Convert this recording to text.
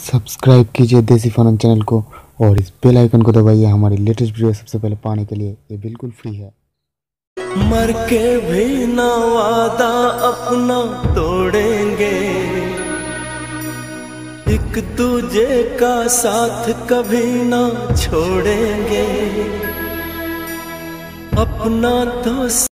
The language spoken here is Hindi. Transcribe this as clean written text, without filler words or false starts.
सब्सक्राइब कीजिए देसी फन चैनल को और इस बेल आइकन को दबाइए हमारी लेटेस्ट वीडियो सबसे पहले पाने के लिए। ये बिल्कुल फ्री है। मर के भी ना वादा अपना तोड़ेंगे, एक दूजे का साथ कभी ना छोड़ेंगे। अपना तो